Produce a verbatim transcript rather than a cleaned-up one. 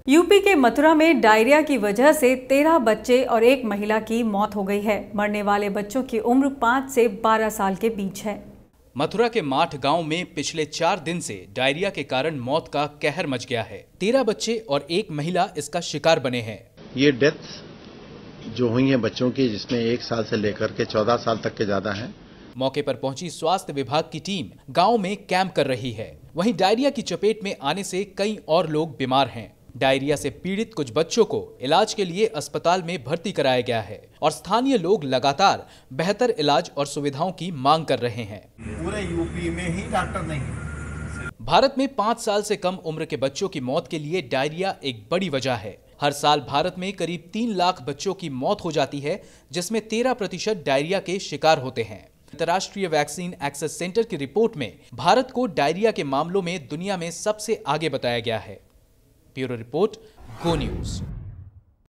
UP के मथुरा में diarrhoea की वजह से तेरह बच्चे और एक महिला की मौत हो गई है। मरने वाले बच्चों की उम्र पाँच से बारह साल के बीच है। मथुरा के माठ गांव में पिछले चार दिन से डायरिया के कारण मौत का कहर मच गया है। तेरह बच्चे और एक महिला इसका शिकार बने हैं। ये डेथ जो हुई है बच्चों की, जिसमें एक साल से लेकर के चौदह साल तक के ज्यादा हैं। मौके पर पहुंची स्वास्थ्य विभाग की टीम गांव में कैंप कर रही है। वहीं डायरिया की चपेट में आने से कई और लोग बीमार हैं। डायरिया से पीड़ित कुछ बच्चों को इलाज के लिए अस्पताल में भर्ती कराया गया है और स्थानीय लोग लगातार बेहतर इलाज और सुविधाओं की मांग कर रहे हैं। पूरे यूपी में ही डॉक्टर नहीं है। भारत में पाँच साल से कम उम्र के बच्चों की मौत के लिए डायरिया एक बड़ी वजह है। हर साल भारत में करीब तीन लाख बच्चों की मौत हो जाती है, जिसमें तेरह प्रतिशत डायरिया के शिकार होते हैं। अंतर्राष्ट्रीय वैक्सीन एक्सेस सेंटर की रिपोर्ट में भारत को डायरिया के मामलों में दुनिया में सबसे आगे बताया गया है। Bureau report, go news.